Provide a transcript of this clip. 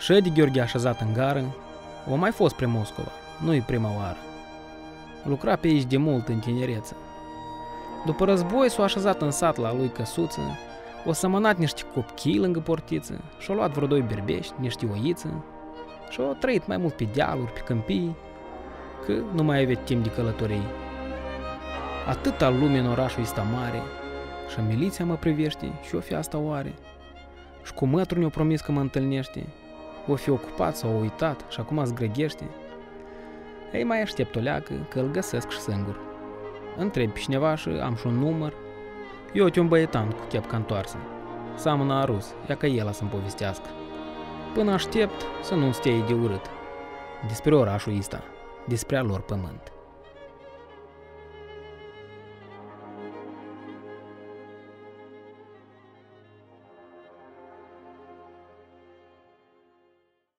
Ședi Gheorghe așezat în gară, o mai fost pre Moscova, nu-i prima oară. Lucra pe aici de mult în tinereță. După război s-a așezat în sat la lui căsuță, o sămănat niște copchii lângă portiță și-a luat vreo doi berbești, niște oiță și-a trăit mai mult pe dealuri, pe câmpii, că nu mai avea timp de călătorii. Atâta lume în orașul ăsta mare și miliția mă privește și o fi asta oare? Și cu mătru ne-o promis că mă întâlnește, o fi ocupat sau uitat și acum zgrăghește. Ei, mai aștept o leacă că îl găsesc și singur. Întreb pe cineva și am și un număr. Eu te un băietan cu chepca întoarsă. Seamănă arus, ia că el să-mi povestească. Până aștept să nu-mi stea de urât despre orașul ăsta, despre a lor pământ.